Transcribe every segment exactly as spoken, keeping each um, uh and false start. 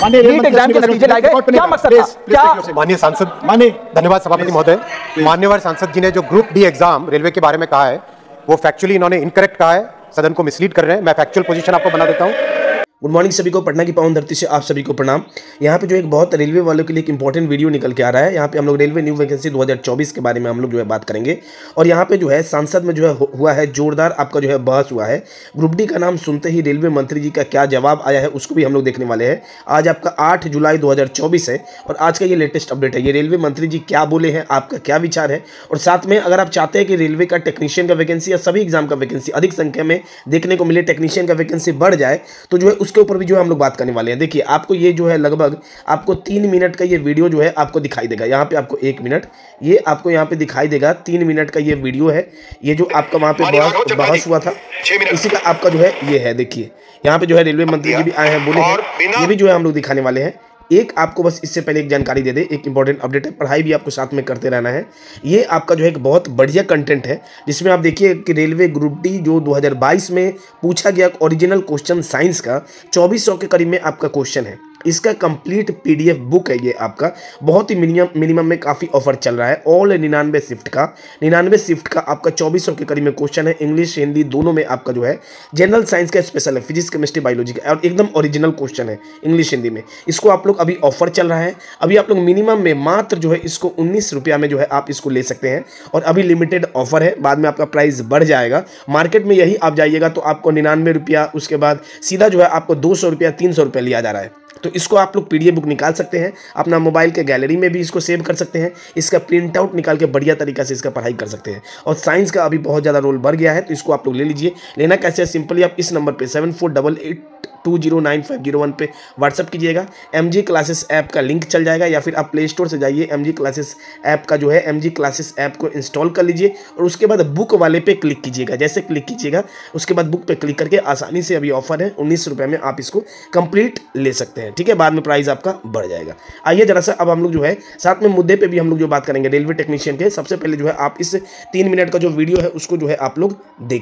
NEET exam के नतीजे लाए गए, क्या मकसद था? क्या माननीय सांसद, माननीय धन्यवाद सभापति महोदय, मान्यवर सांसद जी ने जो ग्रुप डी एग्जाम रेलवे के बारे में कहा है वो फैक्चुअली इन्होंने इनकरेक्ट कहा है, सदन को मिसलीड कर रहे हैं। मैं फैक्चुअल पोजीशन आपको बना देता हूं। गुड मॉर्निंग सभी को, पटना की पावन धरती से आप सभी को प्रणाम। यहाँ पे जो एक बहुत रेलवे वालों के लिए एक इंपॉर्टेंट वीडियो निकल के आ रहा है। यहाँ पे हम लोग रेलवे न्यू वैकेंसी दो हज़ार चौबीस के बारे में हम लोग जो है बात करेंगे। और यहाँ पे जो है संसद में जो है हुआ है जोरदार आपका जो है बहस हुआ है। ग्रुप डी का नाम सुनते ही रेलवे मंत्री जी का क्या जवाब आया है उसको भी हम लोग देखने वाले हैं। आज आपका आठ जुलाई दो हज़ार चौबीस है और आज का ये लेटेस्ट अपडेट है। ये रेलवे मंत्री जी क्या बोले हैं, आपका क्या विचार है, और साथ में अगर आप चाहते हैं कि रेलवे का टेक्नीशियन का वैकेंसी या सभी एग्जाम का वैकेंसी अधिक संख्या में देखने को मिले, टेक्नीशियन का वैकेंसी बढ़ जाए, तो जो है उसके ऊपर भी जो है हम लोग बात करने वाले हैं। देखिए आपको ये जो है लगभग आपको तीन मिनट का ये वीडियो जो है आपको दिखाई देगा। यहाँ पे आपको एक मिनट ये आपको यहाँ पे दिखाई देगा। तीन मिनट का ये वीडियो है, ये जो आपका वहाँ पे बहस बहस हुआ था इसी का आपका जो है ये है। देखिए यहाँ पे जो है रेलवे मंत्री जी भी आए हैं, बोले हैं, ये भी जो है हम लोग दिखाने वाले हैं। एक आपको बस इससे पहले एक जानकारी दे दे, एक इंपॉर्टेंट अपडेट है, पढ़ाई भी आपको साथ में करते रहना है। ये आपका जो है एक बहुत बढ़िया कंटेंट है जिसमें आप देखिए कि रेलवे ग्रुप डी जो दो हज़ार बाईस में पूछा गया ओरिजिनल क्वेश्चन साइंस का चौबीस सौ के करीब में आपका क्वेश्चन है। इसका कंप्लीट पीडीएफ बुक है ये आपका, बहुत ही मिनिमम मिनिमम में काफ़ी ऑफर चल रहा है। ऑल निन्यानवे शिफ्ट का निन्यानवे शिफ्ट का आपका चौबीस सौ के करीब में क्वेश्चन है। इंग्लिश हिंदी दोनों में आपका जो है जनरल साइंस का स्पेशल है, फिजिक्स केमिस्ट्री बायोलॉजी का, और एकदम ओरिजिनल क्वेश्चन है इंग्लिश हिंदी में। इसको आप लोग अभी ऑफर चल रहा है, अभी आप लोग मिनिमम में मात्र जो है इसको उन्नीस रुपया में जो है आप इसको ले सकते हैं। और अभी लिमिटेड ऑफर है, बाद में आपका प्राइस बढ़ जाएगा। मार्केट में यही आप जाइएगा तो आपको निन्यानवे रुपया, उसके बाद सीधा जो है आपको दो सौ रुपया तीन सौ रुपया लिया जा रहा है। तो इसको आप लोग पीडीएफ बुक निकाल सकते हैं, अपना मोबाइल के गैलरी में भी इसको सेव कर सकते हैं। इसका प्रिंट आउट निकाल के बढ़िया तरीका से इसका पढ़ाई कर सकते हैं। और साइंस का अभी बहुत ज़्यादा रोल बढ़ गया है तो इसको आप लोग ले लीजिए। लेना कैसे है, सिंपली आप इस नंबर पे seven four double eight two zero nine five zero one पे व्हाट्सअप कीजिएगा। एमजी क्लासेस ऐप का लिंक चल जाएगा, या फिर आप प्ले स्टोर से जाइए, एमजी क्लासेस ऐप का जो है एमजी क्लासेस ऐप को इंस्टॉल कर लीजिए और उसके बाद बुक वाले पे क्लिक कीजिएगा। जैसे क्लिक कीजिएगा उसके बाद बुक पे क्लिक करके आसानी से अभी ऑफर है उन्नीस रुपये में आप इसको कंप्लीट ले सकते हैं। ठीक है, बाद में प्राइस आपका बढ़ जाएगा। आइए जरा सा अब हम लोग जो है साथ में मुद्दे पे भी हम लोग जो बात करेंगे रेलवे टेक्नीशियन के। सबसे पहले जो है आप इस तीन मिनट का जो वीडियो है उसको जो है आप लोग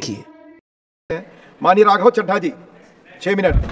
देखिए। माननीय राघव चड्ढा जी, छह मिनट।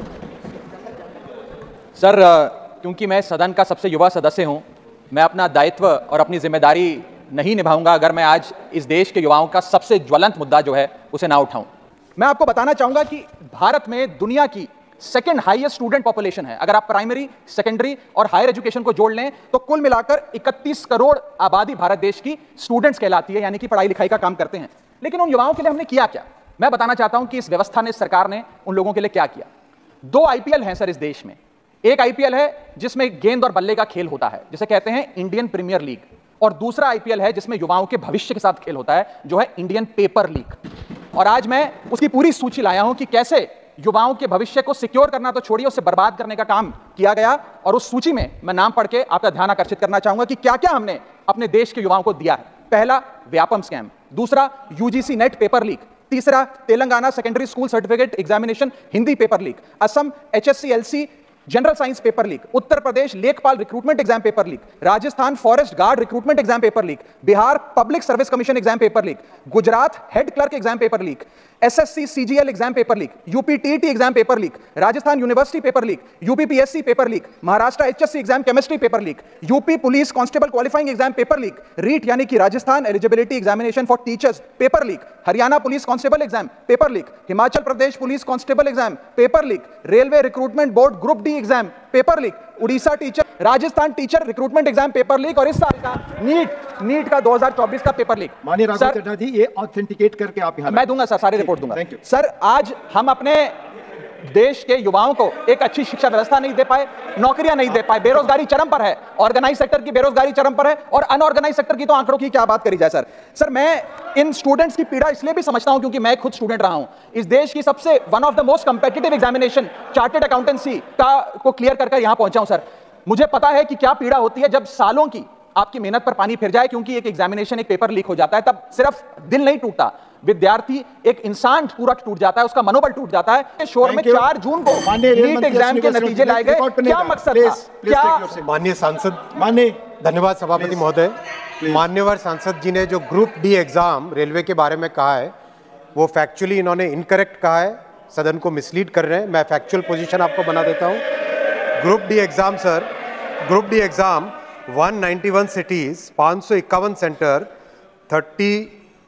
सर, क्योंकि मैं सदन का सबसे युवा सदस्य हूं, मैं अपना दायित्व और अपनी जिम्मेदारी नहीं निभाऊंगा अगर मैं आज इस देश के युवाओं का सबसे ज्वलंत मुद्दा जो है उसे ना उठाऊं। मैं आपको बताना चाहूंगा कि भारत में दुनिया की सेकेंड हाईएस्ट स्टूडेंट पॉपुलेशन है। अगर आप प्राइमरी, सेकेंडरी और हायर एजुकेशन को जोड़ लें तो कुल मिलाकर इकतीस करोड़ आबादी भारत देश की स्टूडेंट्स कहलाती है, यानी कि पढ़ाई लिखाई का काम करते हैं। लेकिन उन युवाओं के लिए हमने किया क्या, मैं बताना चाहता हूं कि इस व्यवस्था ने, सरकार ने उन लोगों के लिए क्या किया। दो आईपीएल हैं सर इस देश में। एक आईपीएल है जिसमें गेंद और बल्ले का खेल होता है, जिसे कहते हैं इंडियन प्रीमियर लीग, और दूसरा आईपीएल है जिसमें युवाओं के भविष्य के साथ खेल होता है, जो है इंडियन पेपर लीग। और आज मैं उसकी पूरी सूची लाया हूं कि कैसे युवाओं के भविष्य को सिक्योर करना तो छोड़िए, उससे बर्बाद करने का काम किया गया। और उस सूची में मैं नाम पढ़ के आपका ध्यान आकर्षित करना चाहूंगा कि क्या क्या हमने अपने देश के युवाओं को दिया है। पहला, व्यापम स्कैम। दूसरा, यूजीसी नेट पेपर लीक। तीसरा, Telangana secondary school certificate examination Hindi paper leak. Assam HSC LC general science paper leak. Uttar Pradesh Lekhpal recruitment exam paper leak. Rajasthan forest guard recruitment exam paper leak. Bihar public service commission exam paper leak. Gujarat head clerk exam paper leak. SSC CGL exam paper leak. UP TET exam paper leak. Rajasthan university paper leak. UP PSC paper leak. Maharashtra HSC exam chemistry paper leak. UP police constable qualifying exam paper leak. REET यानी कि Rajasthan eligibility examination for teachers paper leak. Haryana police constable exam paper leak. Himachal Pradesh police constable exam paper leak. Railway recruitment board group D exam paper leak. Orissa teacher, Rajasthan teacher recruitment exam paper leak. और इस साल का NEET NEET का दो हज़ार चौबीस का paper leak. माननीय राघव चड्ढा जी, ये ऑथेंटिकेट करके आप यहां मैं दूंगा सर, सारी रिपोर्ट दूंगा। सर, आज हम अपने देश के युवाओं को एक अच्छी शिक्षा व्यवस्था नहीं दे पाए, नौकरियां नहीं दे पाए, बेरोजगारी चरम पर है, ऑर्गेनाइज सेक्टर की बेरोजगारी चरम पर है, और अनऑर्गेनाइज सेक्टर की तो आंकड़ों की क्या बात करी जाए। सर सर मैं इन स्टूडेंट्स की पीड़ा इसलिए भी समझता हूं क्योंकि मैं खुद स्टूडेंट रहा हूं। इस देश की सबसे one of the most competitive examination chartered accountancy का को क्लियर कर यहां पहुंचा हूं। सर, मुझे पता है कि क्या पीड़ा होती है जब सालों की आपकी मेहनत पर पानी फिर जाए, क्योंकि एक एग्जामिनेशन, एक पेपर लीक हो जाता है, तब सिर्फ दिल नहीं टूटता, विद्यार्थी, एक इंसान पूरा टूट जाता है, उसका मनोबल टूट जाता है। शोर में चार जून को नीट एग्जाम के नतीजे लाए गए, क्या मकसद था? क्या माननीय सांसद, माननीय धन्यवाद सभापति महोदय, मान्यवर सांसद जी ने जो ग्रुप डी एग्जाम रेलवे के बारे में कहा है वो फैक्चुअली इन्होंने इनकरेक्ट कहा है, सदन को मिसलीड कर रहे हैं। मैं फैक्चुअल पोजीशन आपको बना देता हूं। Group D exam sir, group D exam एक सौ इक्यानवे सिटीज, पाँच सौ इक्यावन सेंटर, तीस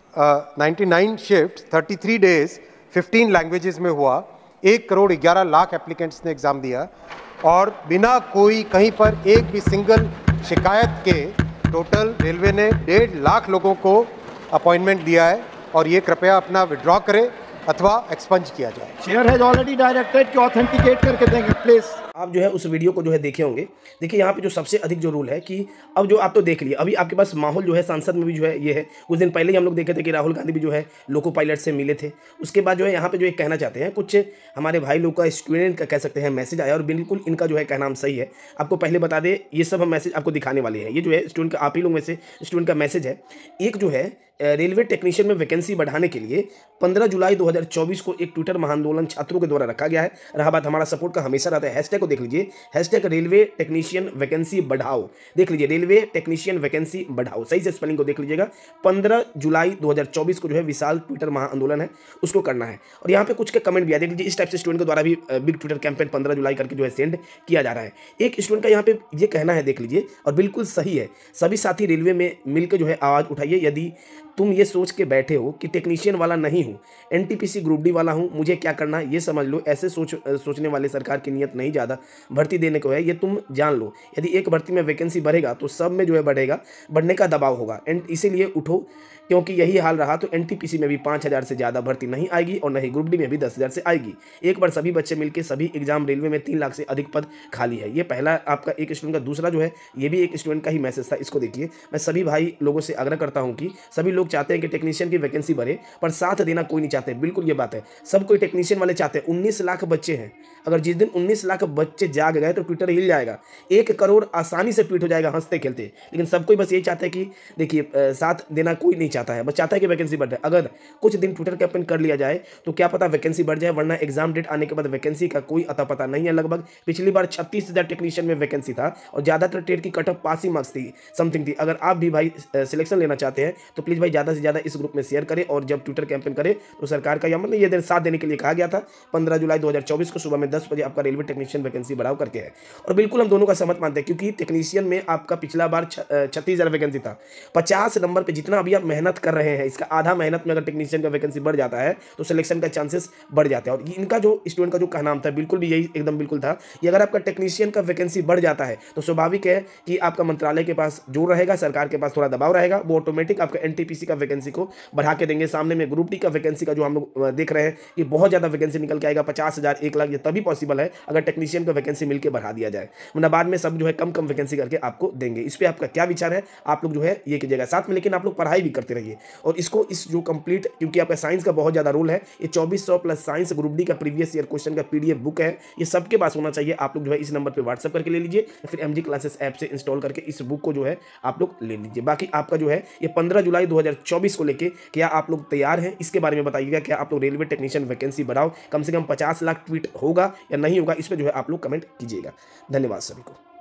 निन्यानवे शिफ्ट, तैंतीस डेज, पंद्रह लैंग्वेजेस में हुआ। एक करोड़ ग्यारह लाख एप्लीकेंट्स ने एग्जाम दिया और बिना कोई कहीं पर एक भी सिंगल शिकायत के टोटल रेलवे ने डेढ़ लाख लोगों को अपॉइंटमेंट दिया है। और ये कृपया अपना विड्रॉ करें अथवा एक्सपंज किया जाए। चेयर हैज ऑलरेडी डायरेक्टेड कि ऑथेंटिकेट करके देंगे प्लीज। आप जो है उस वीडियो को जो है देखे होंगे। देखिए यहाँ पे जो सबसे अधिक जो रूल है कि अब जो आप तो देख लिए, अभी आपके पास माहौल जो है संसद में भी जो है ये है। कुछ दिन पहले ही हम लोग देखे थे कि राहुल गांधी भी जो है लोको पायलट से मिले थे। उसके बाद जो है यहाँ पे जो एक कहना चाहते हैं, कुछ हमारे भाई लोग का स्टूडेंट का कह सकते हैं मैसेज आया और बिल्कुल इनका जो है कहना सही है। आपको पहले बता दें, ये सब हम मैसेज आपको दिखाने वाले हैं। ये जो है स्टूडेंट का, आप ही लोग में से स्टूडेंट का मैसेज है। एक जो है रेलवे टेक्नीशियन में वैकेंसी बढ़ाने के लिए पंद्रह जुलाई दो हज़ार चौबीस को एक ट्विटर महाआंदोलन छात्रों के द्वारा रखा गया है। रहा बात हमारा सपोर्ट का, हमेशा रहता है। हैशटैग को देख लीजिए, हैशटैग रेलवे टेक्नीशियन वैकेंसी बढ़ाओ। देख लीजिए, रेलवे टेक्नीशियन वैकेंसी बढ़ाओ, सही से स्पेलिंग को देख लीजिएगा। पंद्रह जुलाई दो हज़ार चौबीस को जो है विशाल ट्विटर महाआंदोलन है, उसको करना है। और यहाँ पे कुछ के कमेंट भी आए, देख लीजिए। इस टाइप से स्टूडेंट के द्वारा भी बिग ट्विटर कैंपेन पंद्रह जुलाई करके जो है सेंड किया जा रहा है। एक स्टूडेंट का यहाँ पे ये कहना है, देख लीजिए, और बिल्कुल सही है। सभी साथी रेलवे में मिलकर जो है आवाज़ उठाइए। यदि तुम ये सोच के बैठे हो कि टेक्नीशियन वाला नहीं हूँ, एनटीपीसी ग्रुप डी वाला हूँ, मुझे क्या करना है ये समझ लो। ऐसे सोच सोचने वाले सरकार की नीयत नहीं ज़्यादा भर्ती देने को है, ये तुम जान लो। यदि एक भर्ती में वैकेंसी बढ़ेगा तो सब में जो है बढ़ेगा, बढ़ने का दबाव होगा। एंड इसीलिए उठो, क्योंकि यही हाल रहा तो एनटीपीसी में भी पाँच हज़ार से ज़्यादा भर्ती नहीं आएगी और नहीं ग्रुप डी में भी दस हज़ार से आएगी। एक बार सभी बच्चे मिलकर सभी एग्जाम, रेलवे में तीन लाख से अधिक पद खाली है। ये पहला आपका एक स्टूडेंट का। दूसरा जो है ये भी एक स्टूडेंट का ही मैसेज था, इसको देखिए। मैं सभी भाई लोगों से आग्रह करता हूँ कि सभी लोग चाहते हैं कि टेक्नीशियन की वैकेंसी बढ़े, पर साथ देना कोई नहीं चाहते। बिल्कुल ये बात है, सब कोई टेक्नीशियन वाले चाहते हैं। उन्नीस लाख बच्चे हैं, अगर जिस दिन उन्नीस लाख बच्चे जाग गए तो ट्विटर हिल जाएगा। एक करोड़ आसानी से ट्वीट हो जाएगा हंसते खेलते। लेकिन सब कोई बस यही चाहते हैं कि देखिए, साथ देना कोई नहीं चाहता है, बस चाहता है कि वैकेंसी बढ़ जाए। अगर कुछ दिन ट्विटर कैंपेन कर लिया जाए तो क्या पता वैकेंसी बढ़ जाए, वरना एग्जाम डेट आने के बाद वैकेंसी का कोई अता पता नहीं है। लगभग पिछली बार छत्तीस हजार टेक्नीशियन में वैकेंसी था और ज्यादातर टेट की कट ऑफ पास ही मार्क्स थी, समथिंग थी। अगर आप भी भाई सिलेक्शन लेना चाहते हैं तो प्लीज भाई ज्यादा से ज्यादा इस ग्रुप में शेयर करें। और जब ट्विटर कैंपेन करें तो सरकार का, या मतलब ये दिन साथ देने के लिए कहा गया था, पंद्रह जुलाई दो हजार चौबीस को सुबह में दस बजे आपका रेलवे टेक्नीशियन वैकेंसी बढ़ाओ करके है। और बिल्कुल हम दोनों का सहमत मानते हैं, क्योंकि टेक्नीशियन में आपका पिछला बार छत्तीस हजार वैकेंसी था। पचास नंबर पर जितना अभी आप मेहनत कर रहे हैं, इसका आधा मेहनत में अगर टेक्नीशियन का वैकेंसी बढ़ जाता है तो सिलेक्शन का चांसेस बढ़ जाता है। और इनका जो स्टूडेंट का जो कहना था बिल्कुल भी यही एकदम बिल्कुल था कि अगर आपका टेक्नीशियन का वैकेंसी बढ़ जाता है तो स्वाभाविक है कि आपका मंत्रालय के पास जो रहेगा, सरकार के पास थोड़ा दबाव रहेगा, वो ऑटोमेटिक आपका एनटीपीसी का वैकेंसी को बढ़ा के देंगे। सामने में ग्रुप डी का वैकेंसी का जो हम लोग देख रहे हैं कि बहुत ज्यादा वैकेंसी निकल के आएगा, पचास हजार एक लाख। ये तभी पॉसिबल है अगर टेक्नीशियन का वैकेंसी मिलकर बढ़ा दिया जाए, वरना बाद में सब जो है कम कम वैकेंसी करके आपको देंगे। इस पर आपका क्या विचार है, आप लोग जो है ये कीजिएगा साथ में। लेकिन आप लोग पढ़ाई भी करते रहिए और इसको इस जो कंप्लीट, क्योंकि आपका साइंस का बहुत ज्यादा रोल है, ये चौबीस सौ प्लस साइंस ग्रुप डी का प्रीवियस ईयर क्वेश्चन का पीडीएफ बुक है, ये सबके पास होना चाहिए। आप लोग जो है इस नंबर पे व्हाट्सएप करके ले लीजिए, या फिर एमजी क्लासेस ऐप से इंस्टॉल करके इस बुक को जो है आप लोग ले लीजिए। बाकी आपका जो है ये पंद्रह जुलाई दो हजार चौबीस को लेके क्या आप लोग तैयार हैं, इसके बारे में बताइएगा। क्या आप लोग रेलवे टेक्नीशियन वैकेंसी बढ़ाओ कम से कम पचास लाख ट्वीट होगा या नहीं होगा, इस पर जो है आप लोग कमेंट कीजिएगा। धन्यवाद सभी को।